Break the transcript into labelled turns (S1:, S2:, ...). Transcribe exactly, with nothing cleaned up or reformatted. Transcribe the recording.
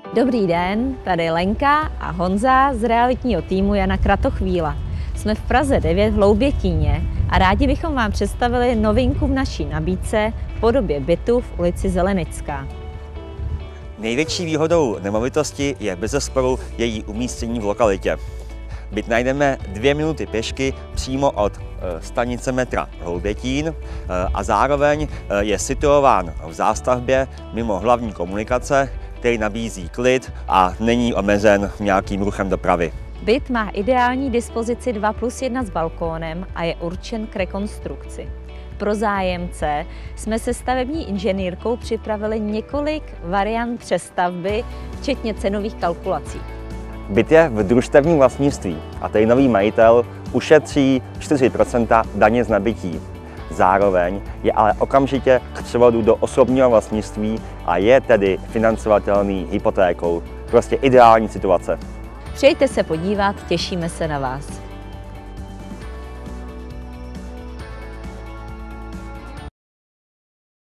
S1: Dobrý den, tady Lenka a Honza z realitního týmu Jana Kratochvíla. Jsme v Praze devět v Hloubětíně a rádi bychom vám představili novinku v naší nabídce v podobě bytu v ulici Zelenická.
S2: Největší výhodou nemovitosti je bezesporu její umístění v lokalitě. Byt najdeme dvě minuty pěšky přímo od stanice metra Hloubětín a zároveň je situován v zástavbě mimo hlavní komunikace, který nabízí klid a není omezen nějakým ruchem dopravy.
S1: Byt má ideální dispozici dva plus jedna s balkónem a je určen k rekonstrukci. Pro zájemce jsme se stavební inženýrkou připravili několik variant přestavby, včetně cenových kalkulací.
S2: Byt je v družstevním vlastnictví a tedy nový majitel ušetří čtyři procenta daně z nabytí. Zároveň je ale okamžitě k převodu do osobního vlastnictví a je tedy financovatelný hypotékou. Prostě ideální situace.
S1: Přijďte se podívat, těšíme se na vás.